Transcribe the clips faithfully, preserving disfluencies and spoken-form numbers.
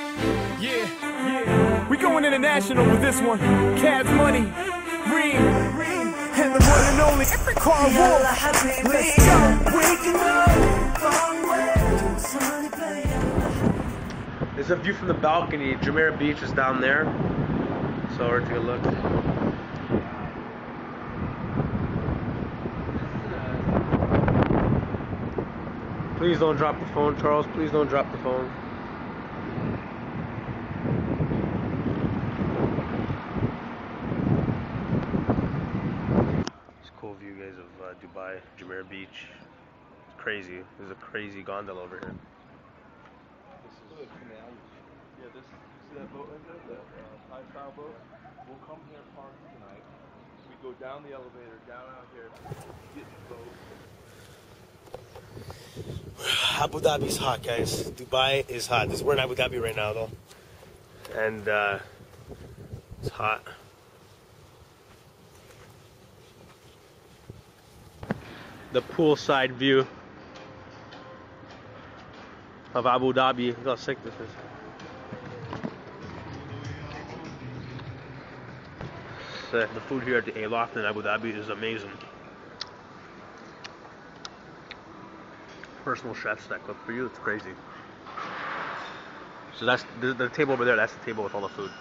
Yeah, yeah. We going international with this one. Cash Money, Reem, and the one and only Carl Wolf. Let's go. There's a view from the balcony. Jumeirah Beach is down there. So we're taking a look. Please don't drop the phone, Charles. Please don't drop the phone. It's a cool view, guys, of uh, Dubai, Jumeirah Beach. It's crazy. There's a crazy gondola over here. This is the canal. Yeah, this. See that boat right there? That uh, Thai style boat. We'll come here, park tonight. We go down the elevator, down out here, get the boat. Abu Dhabi's hot, guys. Dubai is hot. This, we're in Abu Dhabi right now, though. And uh, it's hot. The poolside view of Abu Dhabi. Look how sick this is. So the food here at the Aloft in Abu Dhabi is amazing. Personal chefs that cook for you, it's crazy. So that's the, the table over there, that's the table with all the food.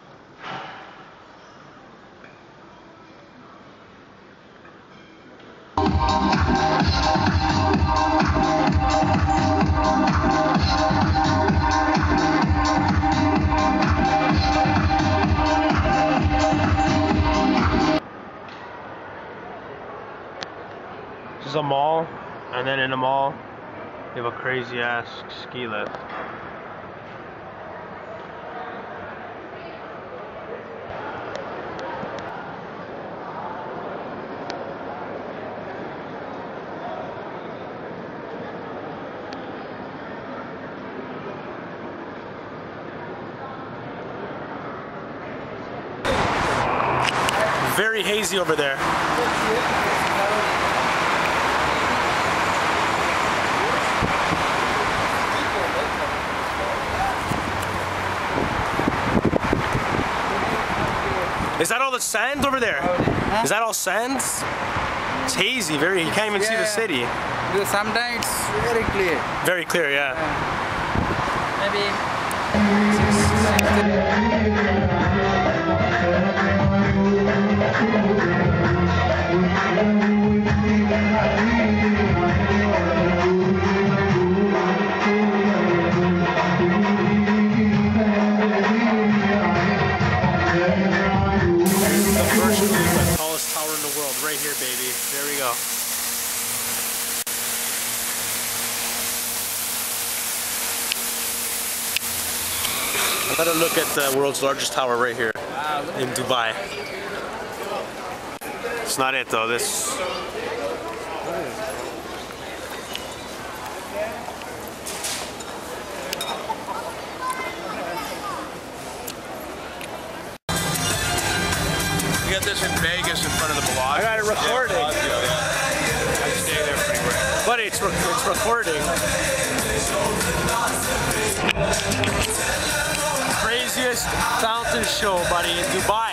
This is a mall, and then in the mall you have a crazy ass ski lift. Very hazy over there. Is that all the sand over there? Huh? Is that all sand? It's hazy, very, you can't even yeah. see the city. Sometimes it's very clear. Very clear, yeah. Burj Khalifa, the tallest tower in the world, right here, baby. There we go. Another look at the world's largest tower right here in Dubai. It's not it though. This. You got this in Vegas in front of the Bellagio. I got it recording. Yeah, yeah. I stay there pretty quick. Buddy, it's, re it's recording. Craziest fountain show, buddy, in Dubai.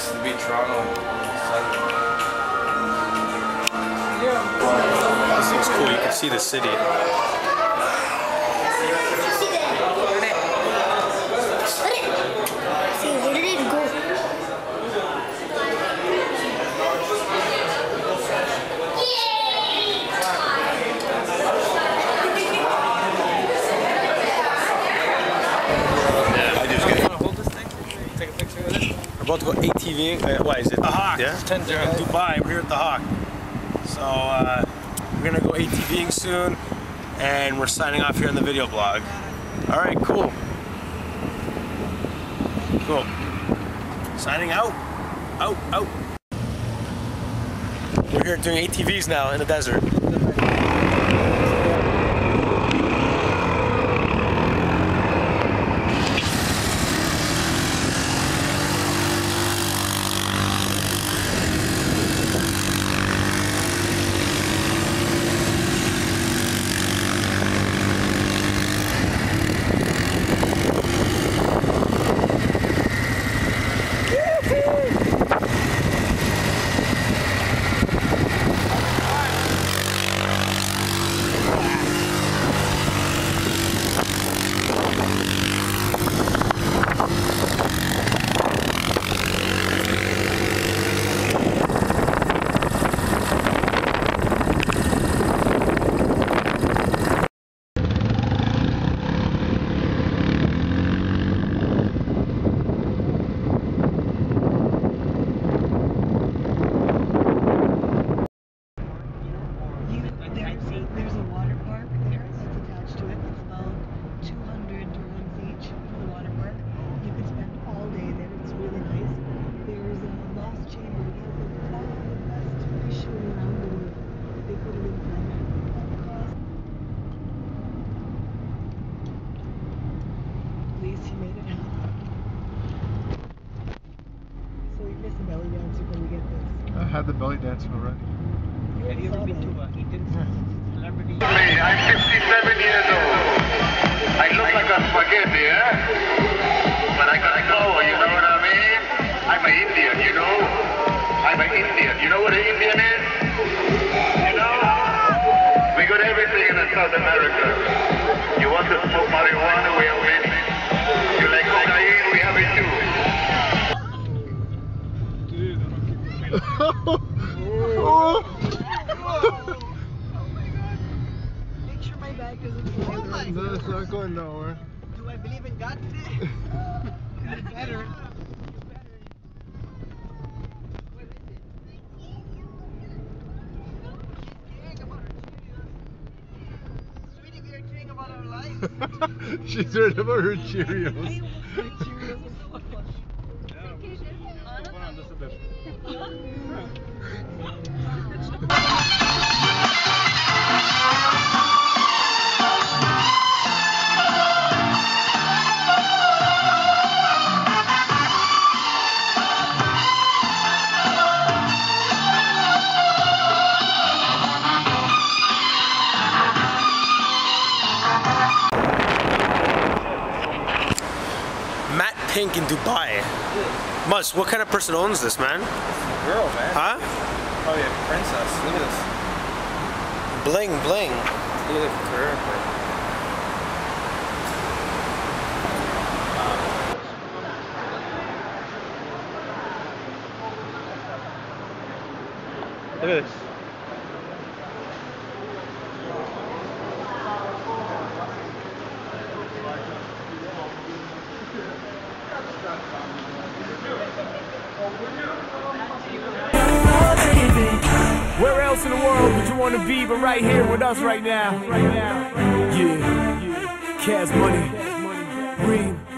nice to be Toronto. This thing's cool. You can see the city. We're about to go ATVing. Uh, what is it? The Hawk. Yeah. It's ten in Dubai. We're here at the Hawk. So uh, we're gonna go ATVing soon, and we're signing off here on the video blog. All right, cool. Cool. Signing out. Out. Out. We're here doing A T Vs now in the desert. I had the belly dancing already. Have you ever been to a Indian celebrity? I'm fifty-seven years old. I look like a spaghetti, eh? But I got power, you know what I mean? I'm an Indian, you know? I'm an Indian. You know what an Indian is? You know? We got everything in South America. You want to smoke marijuana? We have it. You like cocaine? We have it too. Oh. Oh my god! Make sure my bag doesn't fall. Oh my No, it's not going nowhere. Do I believe in God today? It's better. What is it? Sweetie, we are cheering about our lives. She's heard about her Cheerios. My Cheerios are so fun. Matte Pink in Dubai. Mus, what kind of person owns this, man? Girl, man. Huh? Probably a princess. Look at this. Bling, bling. Look at the curve. Look at this. Where else in the world would you want to be but right here with us right now? Right now. Yeah. Cash money. Ream.